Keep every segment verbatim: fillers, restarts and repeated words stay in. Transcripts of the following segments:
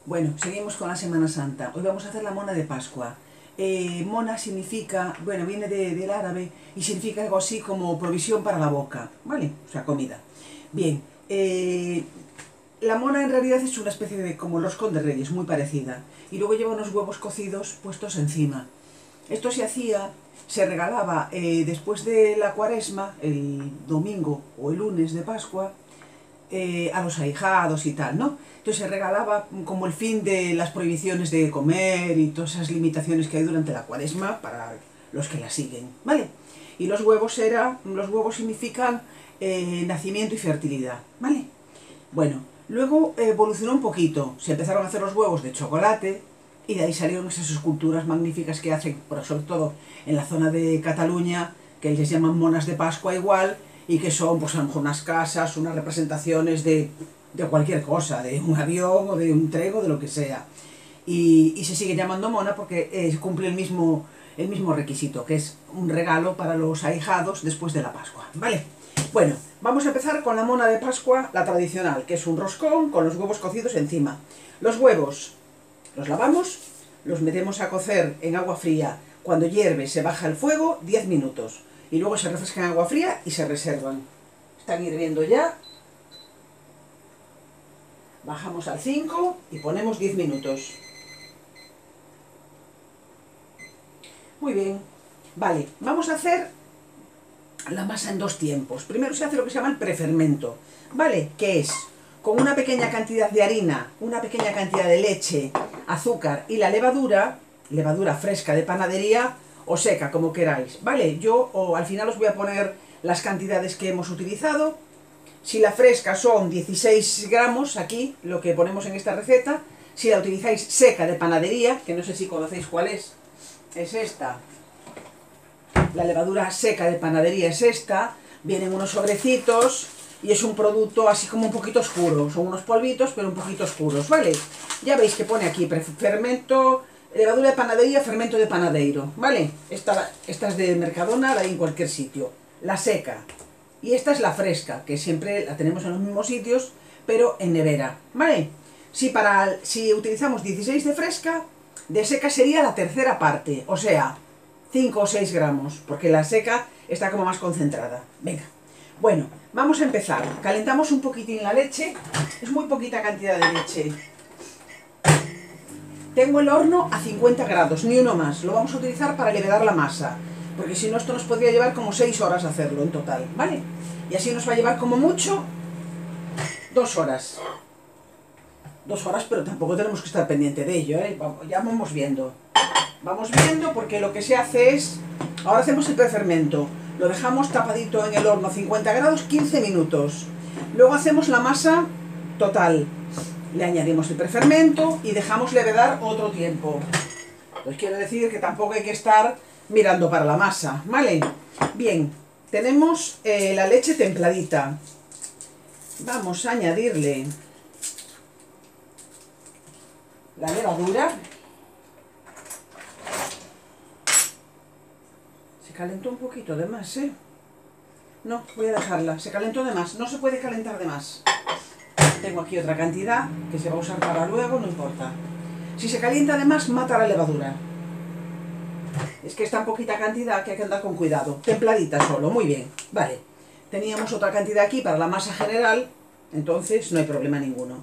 Bueno, seguimos con la Semana Santa. Hoy vamos a hacer la mona de Pascua. Eh, mona significa, bueno, viene de, del árabe y significa algo así como provisión para la boca, ¿vale? O sea, comida. Bien, eh, la mona en realidad es una especie de como el roscón de Reyes, muy parecida. Y luego lleva unos huevos cocidos puestos encima. Esto se hacía, se regalaba eh, después de la Cuaresma, el domingo o el lunes de Pascua, eh, a los ahijados y tal, ¿no? Entonces se regalaba como el fin de las prohibiciones de comer y todas esas limitaciones que hay durante la Cuaresma para los que la siguen, ¿vale? Y los huevos era, los huevos significan eh, nacimiento y fertilidad, ¿vale? Bueno, luego evolucionó un poquito, se empezaron a hacer los huevos de chocolate y de ahí salieron esas esculturas magníficas que hacen, pero sobre todo en la zona de Cataluña, que les llaman monas de Pascua igual, y que son pues a lo mejor unas casas, unas representaciones de, de cualquier cosa, de un avión o de un tren o de lo que sea. Y, y se sigue llamando mona porque eh, cumple el mismo, el mismo requisito, que es un regalo para los ahijados después de la Pascua, ¿vale? Bueno, vamos a empezar con la mona de Pascua, la tradicional, que es un roscón con los huevos cocidos encima. Los huevos los lavamos, los metemos a cocer en agua fría. Cuando hierve se baja el fuego diez minutos. Y luego se refrescan en agua fría y se reservan. Están hirviendo ya. Bajamos al cinco y ponemos diez minutos. Muy bien. Vale, vamos a hacer la masa en dos tiempos. Primero se hace lo que se llama el prefermento, ¿vale? Que es con una pequeña cantidad de harina, una pequeña cantidad de leche, azúcar y la levadura, levadura fresca de panadería o seca, como queráis, ¿vale? Yo o al final os voy a poner las cantidades que hemos utilizado. Si la fresca son dieciséis gramos, aquí, lo que ponemos en esta receta. Si la utilizáis seca de panadería, que no sé si conocéis cuál es, es esta. La levadura seca de panadería es esta. Vienen unos sobrecitos y es un producto así como un poquito oscuro. Son unos polvitos, pero un poquito oscuros, ¿vale? Ya veis que pone aquí fermento... levadura de panadería, fermento de panadeiro, ¿vale? Esta, esta es de Mercadona, la hay en cualquier sitio. La seca. Y esta es la fresca, que siempre la tenemos en los mismos sitios, pero en nevera, ¿vale? Si, para, si utilizamos dieciséis de fresca, de seca sería la tercera parte, o sea, cinco o seis gramos, porque la seca está como más concentrada. Venga, bueno, vamos a empezar. Calentamos un poquitín la leche, es muy poquita cantidad de leche. Tengo el horno a cincuenta grados, ni uno más. Lo vamos a utilizar para levedar la masa, porque si no esto nos podría llevar como seis horas hacerlo en total, ¿vale? Y así nos va a llevar como mucho dos horas. Dos horas, pero tampoco tenemos que estar pendiente de ello, ¿eh? Ya vamos viendo. Vamos viendo porque lo que se hace es... Ahora hacemos el prefermento. Lo dejamos tapadito en el horno a cincuenta grados, quince minutos. Luego hacemos la masa total. Le añadimos el prefermento y dejamos levedar otro tiempo. Pues quiero decir que tampoco hay que estar mirando para la masa, ¿vale? Bien, tenemos eh, la leche templadita. Vamos a añadirle la levadura. Se calentó un poquito de más, ¿eh? No, voy a dejarla. Se calentó de más. No se puede calentar de más. Tengo aquí otra cantidad que se va a usar para luego, no importa. Si se calienta de más, mata la levadura. Es que es tan poquita cantidad que hay que andar con cuidado. Templadita solo, muy bien. Vale. Teníamos otra cantidad aquí para la masa general, entonces no hay problema ninguno.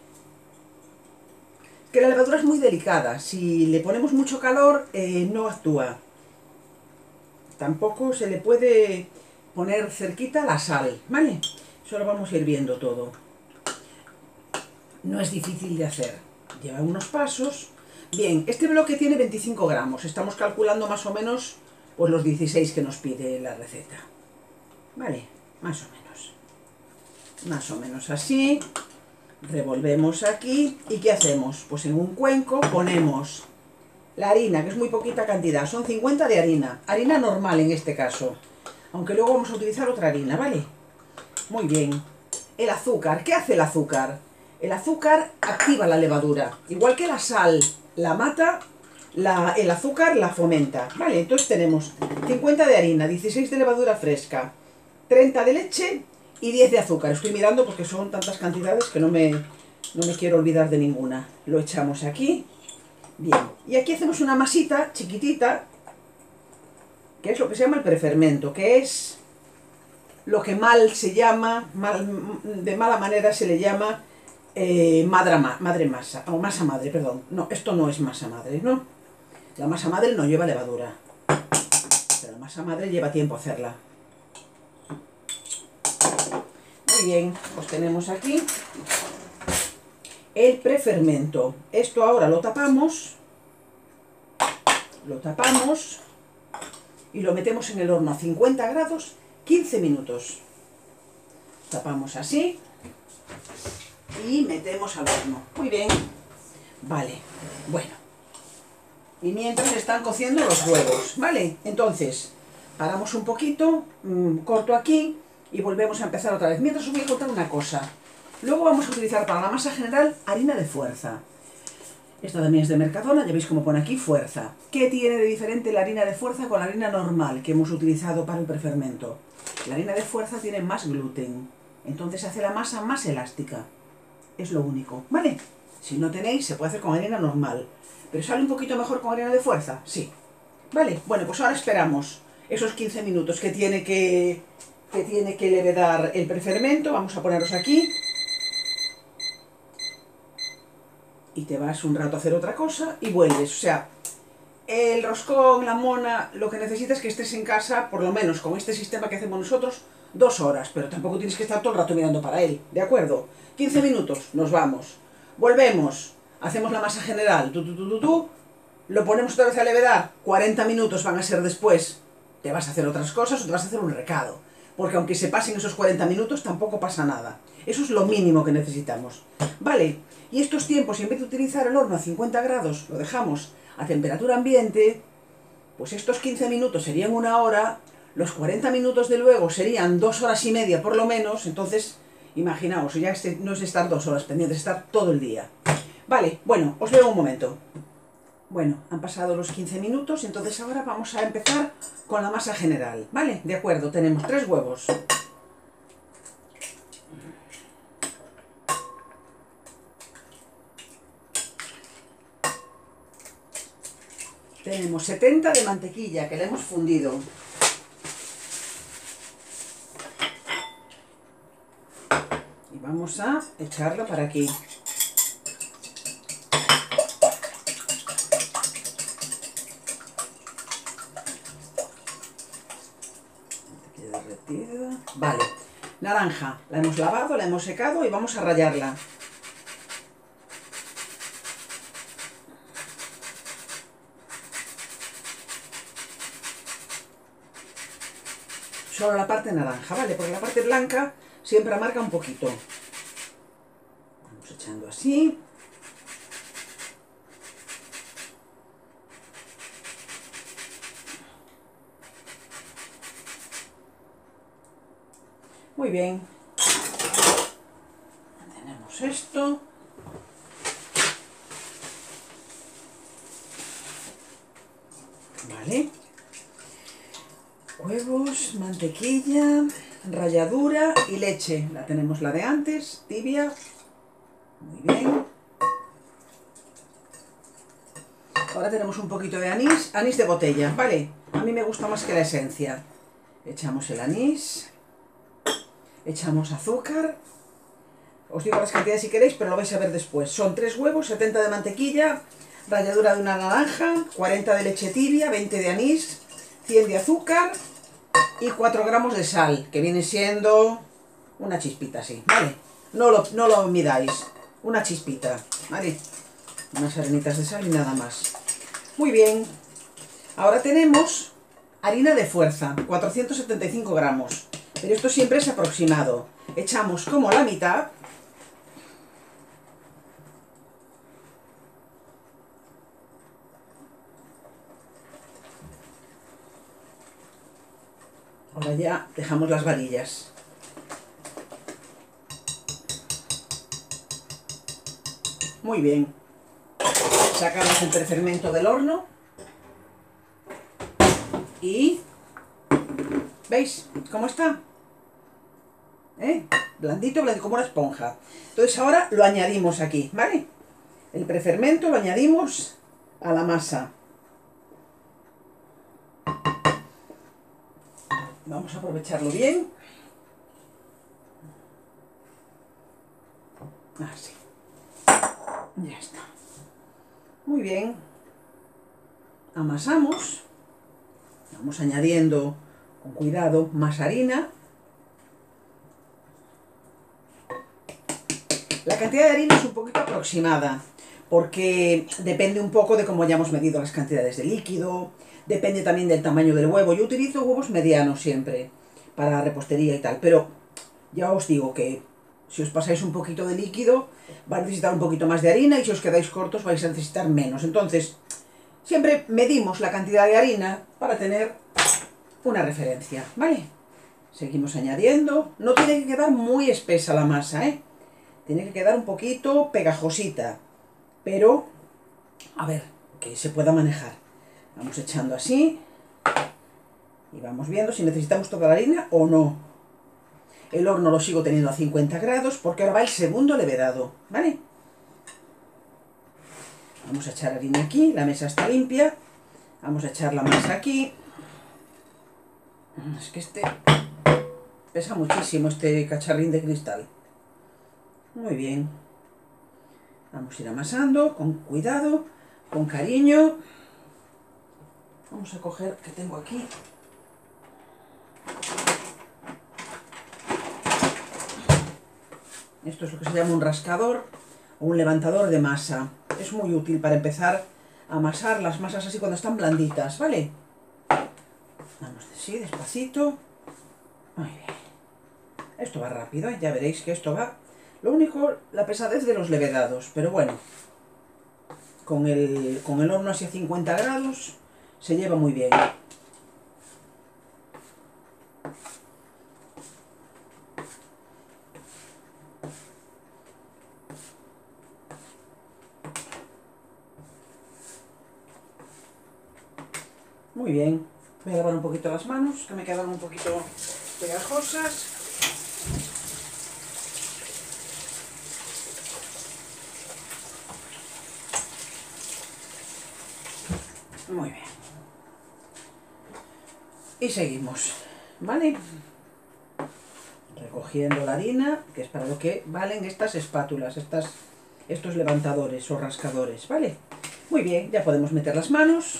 Que la levadura es muy delicada. Si le ponemos mucho calor, eh, no actúa. Tampoco se le puede poner cerquita la sal, ¿vale? Solo vamos a ir viendo todo. No es difícil de hacer. Lleva unos pasos. Bien, este bloque tiene veinticinco gramos. Estamos calculando más o menos pues, los dieciséis que nos pide la receta. Vale, más o menos. Más o menos así. Revolvemos aquí. ¿Y qué hacemos? Pues en un cuenco ponemos la harina, que es muy poquita cantidad. Son cincuenta de harina. Harina normal en este caso. Aunque luego vamos a utilizar otra harina, ¿vale? Muy bien. El azúcar. ¿Qué hace el azúcar? El azúcar activa la levadura. Igual que la sal la mata, la, el azúcar la fomenta. Vale, entonces tenemos cincuenta de harina, dieciséis de levadura fresca, treinta de leche y diez de azúcar. Estoy mirando porque son tantas cantidades que no me, No me quiero olvidar de ninguna. Lo echamos aquí. Bien. Y aquí hacemos una masita chiquitita, que es lo que se llama el prefermento, que es lo que mal se llama, mal, de mala manera se le llama eh, madre, madre masa, o masa madre, perdón. No, esto no es masa madre, ¿no? La masa madre no lleva levadura, pero la masa madre lleva tiempo hacerla. Muy bien, pues tenemos aquí el prefermento. Esto ahora lo tapamos, lo tapamos y lo metemos en el horno a cincuenta grados, quince minutos. Tapamos así y metemos al horno. Muy bien, vale, bueno. Y mientras están cociendo los huevos, ¿vale? Entonces, paramos un poquito, mmm, corto aquí y volvemos a empezar otra vez. Mientras os voy a contar una cosa. Luego vamos a utilizar para la masa general harina de fuerza. Esta también es de Mercadona, ya veis cómo pone aquí fuerza. ¿Qué tiene de diferente la harina de fuerza con la harina normal que hemos utilizado para el prefermento? La harina de fuerza tiene más gluten, entonces hace la masa más elástica. Es lo único, ¿vale? Si no tenéis, se puede hacer con harina normal. ¿Pero sale un poquito mejor con harina de fuerza? Sí. Vale, bueno, pues ahora esperamos esos quince minutos que tiene que, que, tiene que levedar el prefermento. Vamos a ponerlos aquí. Y te vas un rato a hacer otra cosa y vuelves. O sea, el roscón, la mona, lo que necesitas es que estés en casa, por lo menos con este sistema que hacemos nosotros, dos horas. Pero tampoco tienes que estar todo el rato mirando para él, ¿de acuerdo? quince minutos, nos vamos. Volvemos, hacemos la masa general, tú, tú, tú, tú, tú. Lo ponemos otra vez a levedar, cuarenta minutos van a ser después. Te vas a hacer otras cosas o te vas a hacer un recado. Porque aunque se pasen esos cuarenta minutos, tampoco pasa nada. Eso es lo mínimo que necesitamos. Vale, y estos tiempos, en vez de utilizar el horno a cincuenta grados, lo dejamos a temperatura ambiente, pues estos quince minutos serían una hora, los cuarenta minutos de luego serían dos horas y media por lo menos, entonces, imaginaos, ya este, no es estar dos horas pendientes, es estar todo el día. Vale, bueno, os veo un momento. Bueno, han pasado los quince minutos, entonces ahora vamos a empezar con la masa general, ¿vale? De acuerdo, tenemos tres huevos. Tenemos setenta de mantequilla que la hemos fundido. Y vamos a echarlo para aquí. Derretida. Vale, naranja, la hemos lavado, la hemos secado y vamos a rallarla. Solo la parte naranja, ¿vale? Porque la parte blanca siempre amarga un poquito. Vamos echando así. Muy bien. Tenemos esto. Vale. Huevos, mantequilla, ralladura y leche. La tenemos la de antes, tibia. Muy bien. Ahora tenemos un poquito de anís, anís de botella, ¿vale? A mí me gusta más que la esencia. Echamos el anís. Echamos azúcar. Os digo las cantidades si queréis, pero lo vais a ver después. Son tres huevos, setenta de mantequilla, ralladura de una naranja, cuarenta de leche tibia, veinte de anís, cien de azúcar y cuatro gramos de sal, que viene siendo una chispita así, ¿vale? No lo, no lo midáis, una chispita, ¿vale? Unas arenitas de sal y nada más. Muy bien. Ahora tenemos harina de fuerza, cuatrocientos setenta y cinco gramos. Pero esto siempre es aproximado. Echamos como la mitad. Ahora ya dejamos las varillas. Muy bien. Sacamos el prefermento del horno. Y... ¿veis cómo está? ¿eh? Blandito, blandito, como una esponja. Entonces ahora lo añadimos aquí, ¿vale? El prefermento lo añadimos a la masa. Vamos a aprovecharlo bien. Así. Ya está. Muy bien. Amasamos. Vamos añadiendo con cuidado más harina. La cantidad de harina es un poquito aproximada, porque depende un poco de cómo hayamos medido las cantidades de líquido, depende también del tamaño del huevo. Yo utilizo huevos medianos siempre, para repostería y tal, pero ya os digo que si os pasáis un poquito de líquido, vais a necesitar un poquito más de harina, y si os quedáis cortos vais a necesitar menos. Entonces, siempre medimos la cantidad de harina para tener una referencia, ¿vale? Seguimos añadiendo. No tiene que quedar muy espesa la masa, ¿eh? Tiene que quedar un poquito pegajosita, pero, a ver, que se pueda manejar. Vamos echando así y vamos viendo si necesitamos toda la harina o no. El horno lo sigo teniendo a cincuenta grados porque ahora va el segundo levedado, ¿vale? Vamos a echar harina aquí, la mesa está limpia. Vamos a echar la masa aquí. Es que este pesa muchísimo, este cacharrín de cristal. Muy bien. Vamos a ir amasando con cuidado, con cariño. Vamos a coger, que tengo aquí. Esto es lo que se llama un rascador o un levantador de masa. Es muy útil para empezar a amasar las masas así cuando están blanditas, ¿vale? Vamos así, despacito. Muy bien. Esto va rápido, ¿eh? Ya veréis que esto va... Lo único, la pesadez de los levedados, pero bueno, con el, con el horno hacia cincuenta grados se lleva muy bien. Muy bien. Voy a lavar un poquito las manos, que me quedan un poquito pegajosas. Muy bien. Y seguimos, ¿vale? Recogiendo la harina, que es para lo que valen estas espátulas, estas, estos levantadores o rascadores, ¿vale? Muy bien, ya podemos meter las manos.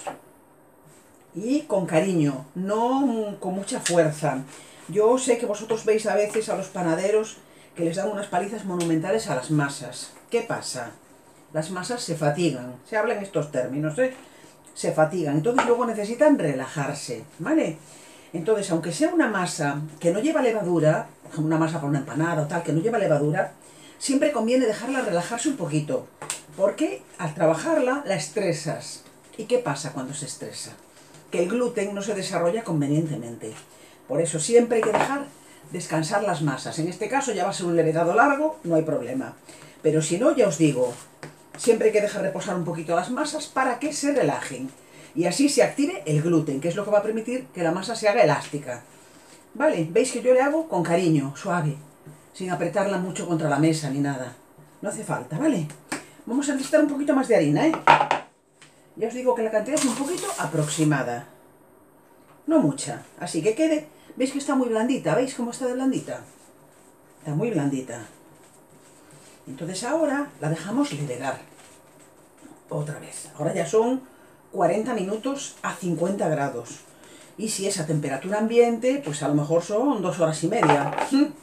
Y con cariño, no con mucha fuerza. Yo sé que vosotros veis a veces a los panaderos que les dan unas palizas monumentales a las masas. ¿Qué pasa? Las masas se fatigan, se habla en estos términos, ¿eh? Se fatigan, entonces luego necesitan relajarse, ¿vale? Entonces, aunque sea una masa que no lleva levadura, una masa para una empanada o tal, que no lleva levadura, siempre conviene dejarla relajarse un poquito, porque al trabajarla la estresas. ¿Y qué pasa cuando se estresa? Que el gluten no se desarrolla convenientemente. Por eso siempre hay que dejar descansar las masas. En este caso ya va a ser un levedado largo, no hay problema. Pero si no, ya os digo, siempre hay que dejar reposar un poquito las masas para que se relajen. Y así se active el gluten, que es lo que va a permitir que la masa se haga elástica. ¿Vale? ¿Veis que yo le hago con cariño, suave, sin apretarla mucho contra la mesa ni nada? No hace falta, ¿vale? Vamos a necesitar un poquito más de harina, ¿eh? Ya os digo que la cantidad es un poquito aproximada. No mucha. Así que quede... ¿Veis que está muy blandita? ¿Veis cómo está de blandita? Está muy blandita. Entonces ahora la dejamos levedar. Otra vez. Ahora ya son cuarenta minutos a cincuenta grados. Y si es a temperatura ambiente, pues a lo mejor son dos horas y media.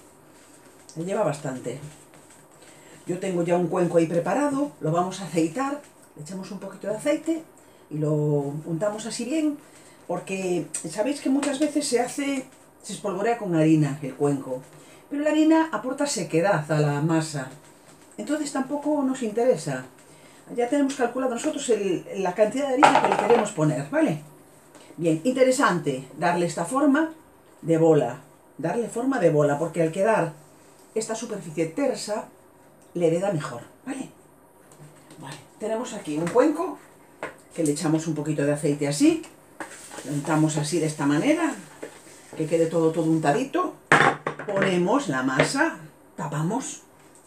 Le lleva bastante. Yo tengo ya un cuenco ahí preparado. Lo vamos a aceitar. Le echamos un poquito de aceite y lo untamos así bien, porque sabéis que muchas veces se hace, se espolvorea con harina el cuenco, pero la harina aporta sequedad a la masa, entonces tampoco nos interesa. Ya tenemos calculado nosotros el, la cantidad de harina que le queremos poner, ¿vale? Bien, interesante darle esta forma de bola, darle forma de bola, porque al quedar esta superficie tersa, le hereda mejor, ¿vale? Vale, tenemos aquí un cuenco que le echamos un poquito de aceite así, lo untamos así de esta manera, que quede todo todo untadito, ponemos la masa, tapamos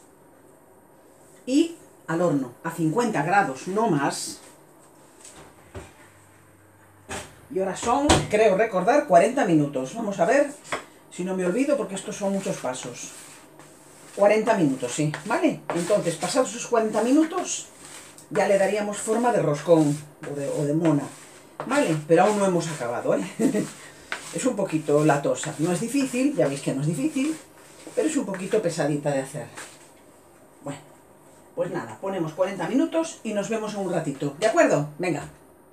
y al horno a cincuenta grados, no más. Y ahora son, creo recordar, cuarenta minutos. Vamos a ver si no me olvido, porque estos son muchos pasos. cuarenta minutos, sí, ¿vale? Entonces, pasados esos cuarenta minutos, ya le daríamos forma de roscón o de, o de mona, ¿vale? Pero aún no hemos acabado, ¿eh? Es un poquito latosa. No es difícil, ya veis que no es difícil, pero es un poquito pesadita de hacer. Bueno, pues nada, ponemos cuarenta minutos y nos vemos en un ratito, ¿de acuerdo? Venga.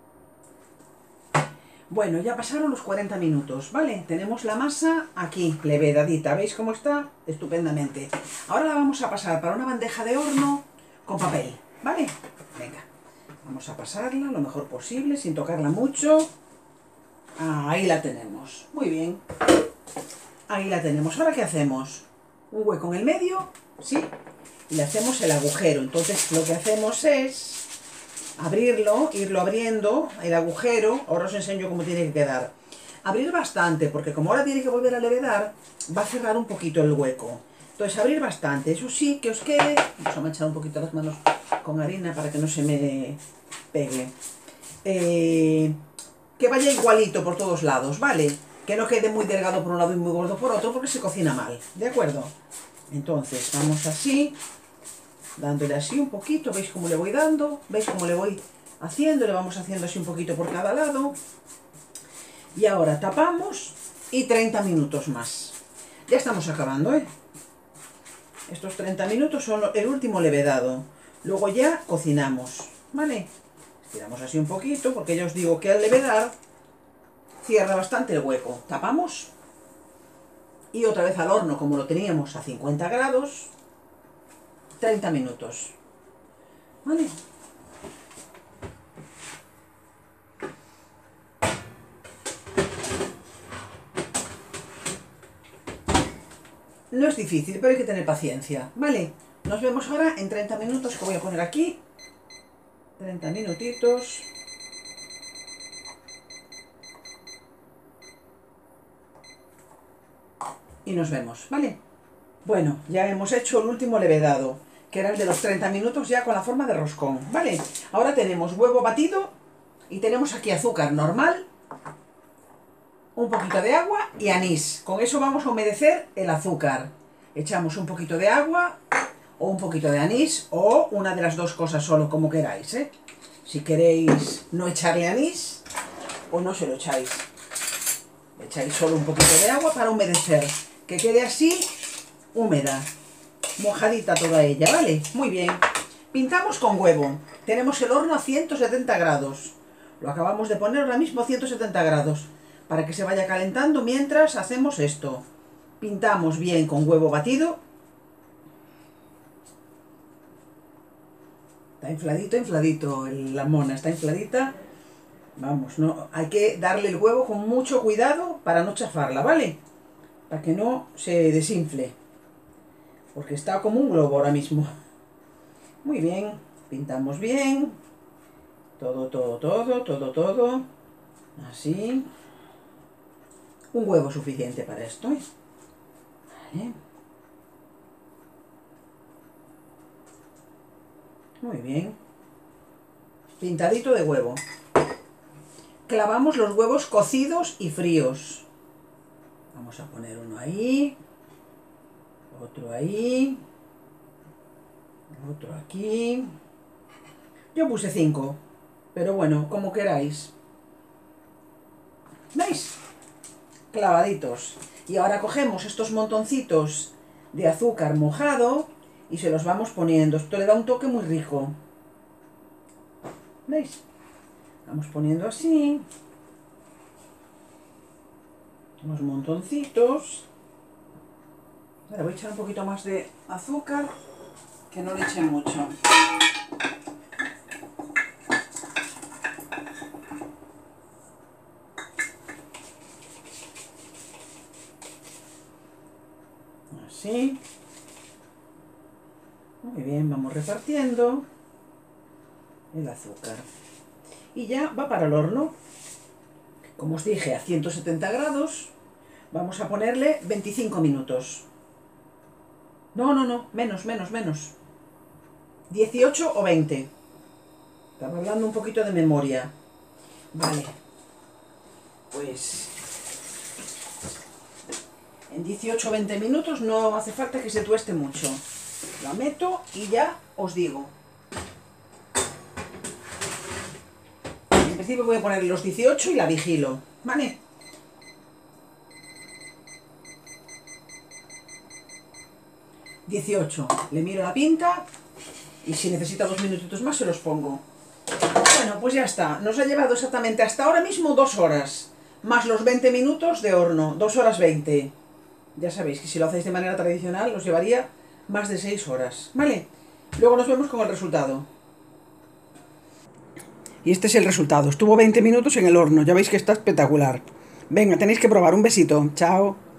Bueno, ya pasaron los cuarenta minutos, ¿vale? Tenemos la masa aquí, levedadita. ¿Veis cómo está? Estupendamente. Ahora la vamos a pasar para una bandeja de horno con papel, ¿vale? Venga, vamos a pasarla lo mejor posible, sin tocarla mucho. Ah, ahí la tenemos. Muy bien. Ahí la tenemos. ¿Ahora qué hacemos? Un hueco en el medio, ¿sí? Y le hacemos el agujero. Entonces lo que hacemos es abrirlo, irlo abriendo, el agujero. Ahora os enseño cómo tiene que quedar. Abrir bastante, porque como ahora tiene que volver a levedar, va a cerrar un poquito el hueco. Entonces abrir bastante, eso sí, que os quede. Vamos a manchar un poquito las manos con harina para que no se me pegue. Eh, que vaya igualito por todos lados, ¿vale? Que no quede muy delgado por un lado y muy gordo por otro, porque se cocina mal, ¿de acuerdo? Entonces vamos así, dándole así un poquito, ¿veis cómo le voy dando? ¿Veis cómo le voy haciendo? Le vamos haciendo así un poquito por cada lado. Y ahora tapamos y treinta minutos más. Ya estamos acabando, ¿eh? Estos treinta minutos son el último levedado. Luego ya cocinamos, ¿vale? Estiramos así un poquito, porque ya os digo que al levedar cierra bastante el hueco. Tapamos y otra vez al horno, como lo teníamos a cincuenta grados, treinta minutos, ¿vale? No es difícil, pero hay que tener paciencia, ¿vale? Nos vemos ahora en treinta minutos, que voy a poner aquí. treinta minutitos. Y nos vemos, ¿vale? Bueno, ya hemos hecho el último levedado, que era el de los treinta minutos ya con la forma de roscón, ¿vale? Ahora tenemos huevo batido y tenemos aquí azúcar normal, un poquito de agua y anís. Con eso vamos a humedecer el azúcar. Echamos un poquito de agua o un poquito de anís o una de las dos cosas solo, como queráis, ¿eh? Si queréis no echarle anís o no se lo echáis. Echáis solo un poquito de agua para humedecer, que quede así húmeda, mojadita toda ella, ¿vale? Muy bien. Pintamos con huevo. Tenemos el horno a ciento setenta grados. Lo acabamos de poner ahora mismo a ciento setenta grados, para que se vaya calentando mientras hacemos esto. Pintamos bien con huevo batido. Está infladito, infladito, la mona está infladita. Vamos, no, hay que darle el huevo con mucho cuidado para no chafarla, ¿vale? Para que no se desinfle, porque está como un globo ahora mismo. Muy bien, pintamos bien. Todo, todo, todo, todo, todo. Así. Un huevo suficiente para esto, ¿eh? Vale. Muy bien. Pintadito de huevo. Clavamos los huevos cocidos y fríos. Vamos a poner uno ahí. Otro ahí. Otro aquí. Yo puse cinco. Pero bueno, como queráis. ¿Veis? Clavaditos. Y ahora cogemos estos montoncitos de azúcar mojado y se los vamos poniendo. Esto le da un toque muy rico. ¿Veis? Vamos poniendo así unos montoncitos. Ahora voy a echar un poquito más de azúcar, que no le eche mucho. Así. Muy bien, vamos repartiendo el azúcar. Y ya va para el horno. Como os dije, a ciento setenta grados Vamos a ponerle veinticinco minutos. No, no, no, menos, menos, menos. dieciocho o veinte. Estaba hablando un poquito de memoria. Vale. Pues en dieciocho o veinte minutos no hace falta que se tueste mucho. La meto y ya os digo. En principio voy a poner los dieciocho y la vigilo, ¿vale? dieciocho. Le miro la pinta y si necesita dos minutitos más se los pongo. Bueno, pues ya está. Nos ha llevado exactamente hasta ahora mismo dos horas. Más los veinte minutos de horno. dos horas veinte. Ya sabéis que si lo hacéis de manera tradicional os llevaría más de seis horas. ¿Vale? Luego nos vemos con el resultado. Y este es el resultado. Estuvo veinte minutos en el horno. Ya veis que está espectacular. Venga, tenéis que probar. Un besito. Chao.